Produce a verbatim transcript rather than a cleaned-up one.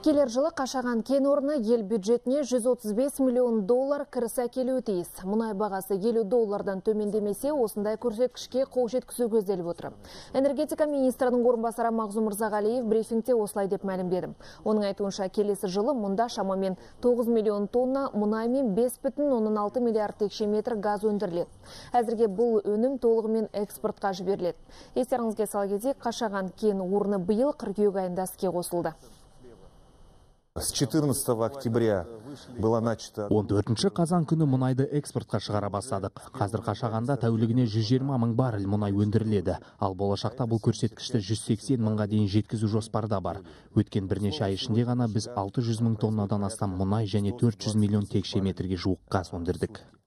Келер жылы Қашаған кен орны ел бюджетіне жүз отыз бес миллион доллар кіріс әкелуі тиіс. Мұнай бағасы елу доллардан төмендемесе, осындай көрсеткішке қол жеткізу көзделіп отыр. Энергетика министрінің орынбасары Мағзұм Мырзағалиев брифингте осылай деп мәлімдеді. Оның айтуынша, келесі жылы мұнда шамамен тоғыз миллион тонна мұнай мен бес бүтін оннан алты миллиард текше метр газ өндіріледі. Әзірге бұл өнім толығымен экспортқа жіберіледі. Естеріңізге сала кетейік, Қашаған кен орны биыл қыркүйек айында іске қосылды. С четырнадцатого октября была начата. он төртінші қазан күні мұнайды экспортқа шығара бастадық. Қазір Қашағанда тәулігіне жүз жиырма мың баррель мұнай өндіріледі. Ал болашақта бұл көрсеткішті жүз сексен мыңға дейін жеткізу жоспарда бар. Өткен бірнеше ай ішінде ғана біз алты жүз мың тоннадан астам мұнай және төрт жүз миллион текше метрге жуық газ өндірдік.